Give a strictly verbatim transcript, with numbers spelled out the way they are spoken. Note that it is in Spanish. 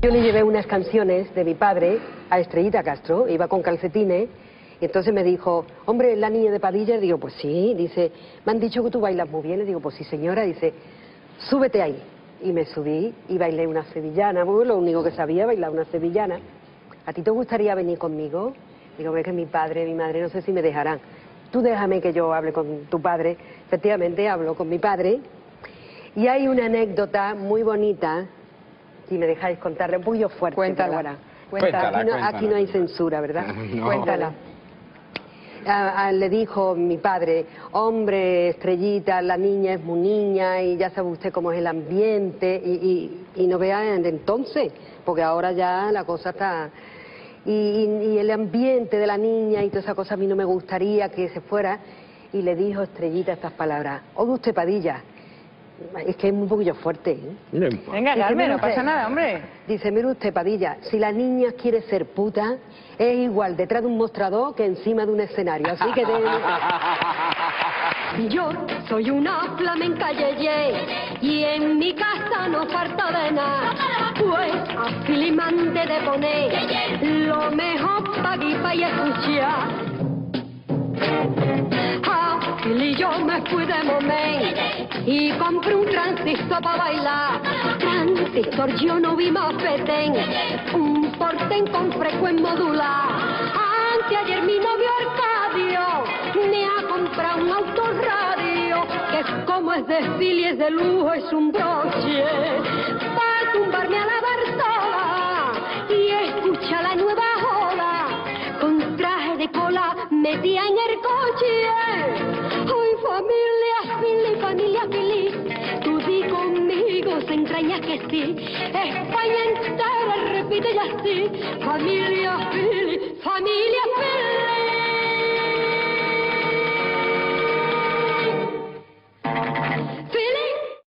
Yo le llevé unas canciones de mi padre a Estrellita Castro, iba con calcetines, y entonces me dijo, hombre, ¿la niña de Padilla? Y digo, pues sí, dice, me han dicho que tú bailas muy bien, y digo, pues sí señora, dice, súbete ahí. Y me subí y bailé una sevillana, bueno, lo único que sabía, bailar una sevillana. ¿A ti te gustaría venir conmigo? Digo, es que mi padre, mi madre, no sé si me dejarán. Tú déjame que yo hable con tu padre. Efectivamente, hablo con mi padre. Y hay una anécdota muy bonita, si me dejáis contarla, un poquillo fuerte. Cuéntala. Pero bueno, Cuéntala, aquí, no, cuéntala. aquí no hay censura, ¿verdad? No. Cuéntala. A, a, le dijo mi padre, hombre, Estrellita, la niña es muy niña y ya sabe usted cómo es el ambiente y, y, y no vea de entonces, porque ahora ya la cosa está... Y, y, y el ambiente de la niña y toda esa cosa a mí no me gustaría que se fuera. Y le dijo Estrellita estas palabras, oye usted Padilla, es que es un poquillo fuerte, ¿eh? Venga, Carmen, no pasa nada, hombre. Dice, mire usted, Padilla, si la niña quiere ser puta, es igual detrás de un mostrador que encima de un escenario, así que... De... Yo soy una flamenca yeye y en mi casa no falta de nada, pues a filimante de poner lo mejor pa' guipa y escuchar. Y yo me fui de momento y compré un transistor para bailar. Transistor yo no vi más petén, un portén con frecuencia modular. Anteayer mi novio Arcadio me ha comprado un autorradio que como es desfile es de lujo, es un broche para tumbarme a la Bartola y escucha la nueva joda con traje de cola metía en el coche. Hoy familia, fili, familia, fili, tú di conmigo, se entraña que sí, España entera repite ya sí, familia,